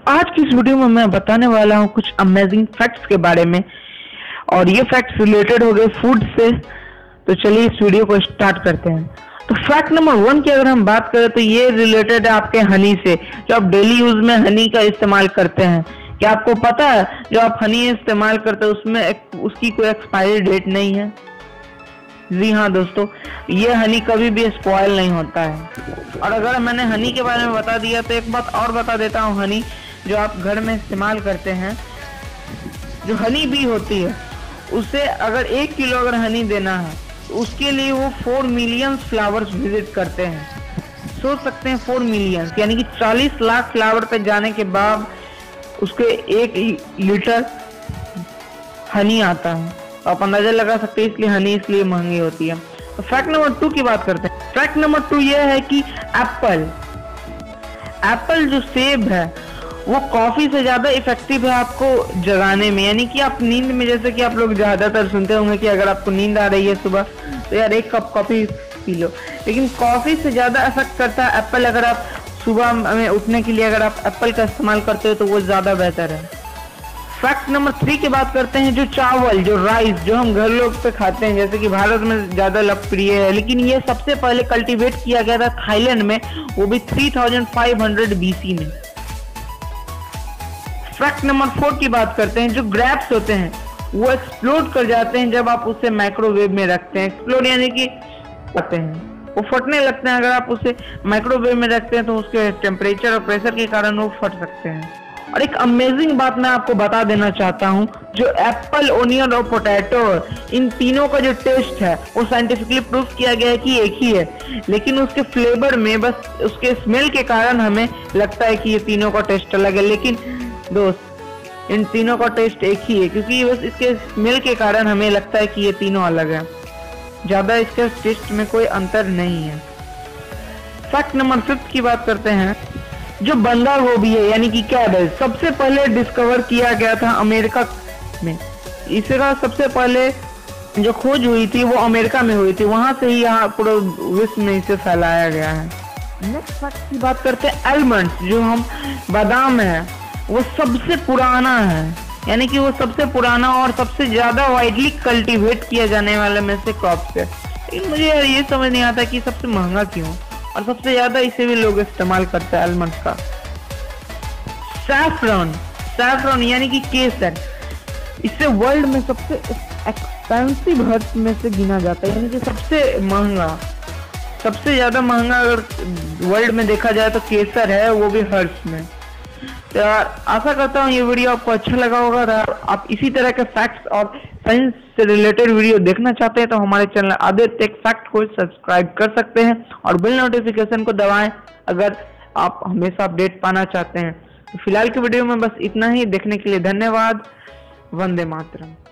आज की इस वीडियो में मैं बताने वाला हूँ कुछ अमेजिंग फैक्ट्स के बारे में, और ये फैक्ट्स रिलेटेड हो गए फूड से। तो चलिए इस वीडियो को स्टार्ट करते हैं। तो फैक्ट नंबर 1 की अगर हम बात करें तो ये रिलेटेड है आपके हनी से, जो आप डेली यूज में हनी का इस्तेमाल करते हैं। क्या आपको पता है जो आप हनी इस्तेमाल करते हैं उसमें उसकी कोई एक्सपायरी डेट नहीं है? जी हाँ दोस्तों, ये हनी कभी भी स्पॉयल नहीं होता है। और अगर मैंने हनी के बारे में बता दिया तो एक बात और बता देता हूँ। हनी जो आप घर में इस्तेमाल करते हैं, जो हनी बी होती है, उसे अगर 1 किलो अगर हनी देना है तो उसके लिए वो 4 मिलियन फ्लावर्स विजिट करते हैं। सोच सकते हैं 4 मिलियन यानी कि 40 लाख फ्लावर पे जाने के बाद उसके 1 लीटर हनी आता है। तो आप अंदाजा लगा सकते हैं इसलिए हनी इसलिए महंगी होती है। तो फैक्ट नंबर 2 की बात करते हैं। फैक्ट नंबर 2 ये है कि एप्पल जो सेब है वो कॉफी से ज्यादा इफेक्टिव है आपको जगाने में। यानी कि आप नींद में, जैसे कि आप लोग ज्यादातर सुनते होंगे कि अगर आपको नींद आ रही है सुबह तो यार 1 कप कॉफी पी लो, लेकिन कॉफी से ज्यादा इफेक्ट करता है एप्पल। अगर आप सुबह में उठने के लिए अगर आप एप्पल का इस्तेमाल करते हो तो वो ज्यादा बेहतर है। फैक्ट नंबर 3 की बात करते हैं। जो चावल, जो राइस, जो हम घर लोग पे खाते हैं, जैसे कि भारत में ज्यादा लोकप्रिय है, लेकिन ये सबसे पहले कल्टीवेट किया गया था थाईलैंड में, वो भी 3500 BC में। फैक्ट नंबर 4 की बात करते हैं। जो ग्रेप्स होते हैं वो एक्सप्लोड कर जाते हैं जब आप उसे माइक्रोवेव में रखते हैं। एक्सप्लोड यानी कि फटते हैं, वो फटने लगते हैं। अगर आप उसे माइक्रोवेव में रखते हैं तो उसके टेम्परेचर और प्रेशर के कारण वो फट सकते हैं। और एक अमेजिंग बात मैं आपको बता देना चाहता हूँ, जो एप्पल, ओनियन और पोटैटो, इन तीनों का जो टेस्ट है वो साइंटिफिकली प्रूफ किया गया है कि एक ही है, लेकिन उसके फ्लेवर में बस उसके स्मेल के कारण हमें लगता है कि ये तीनों का टेस्ट अलग है। लेकिन दोस्त, इन तीनों का टेस्ट एक ही है, क्योंकि बस इसके स्मेल के कारण हमें लगता है कि ये तीनों अलग है, ज्यादा इसके टेस्ट में कोई अंतर नहीं है। फैक्ट नंबर 5 की बात करते हैं। जो बंदा गोभी है यानी कि कैबेज, सबसे पहले डिस्कवर किया गया था अमेरिका में। इसका सबसे पहले जो खोज हुई थी वो अमेरिका में हुई थी, वहां से ही यहाँ पूरे विश्व में इसे फैलाया गया है। नेक्स्ट फैक्ट की बात करते हैं। आलमंड्स, जो हम बादाम है, वो सबसे पुराना है, यानी कि वो सबसे पुराना और सबसे ज्यादा वाइडली कल्टीवेट किया जाने वाले में से क्रॉप्स है। लेकिन मुझे ये समझ नहीं आता कि सबसे महंगा क्यों और सबसे ज्यादा इसे भी लोग इस्तेमाल करते हैं आलमंड्स का। सैफरन यानी कि केसर, इसे वर्ल्ड में सबसे एक्सपेंसिव हर्ब्स में से गिना जाता है, यानी कि सबसे महंगा, सबसे ज्यादा महंगा अगर वर्ल्ड में देखा जाए तो केसर है, वो भी हर्ब्स में। तो यार आशा करता हूँ ये वीडियो आपको अच्छा लगा होगा। आप इसी तरह के फैक्ट्स और साइंस से रिलेटेड वीडियो देखना चाहते हैं तो हमारे चैनल आदित्य टेक फैक्ट को सब्सक्राइब कर सकते हैं और बेल नोटिफिकेशन को दबाएं अगर आप हमेशा अपडेट पाना चाहते हैं। तो फिलहाल की वीडियो में बस इतना ही। देखने के लिए धन्यवाद। वंदे मातरम।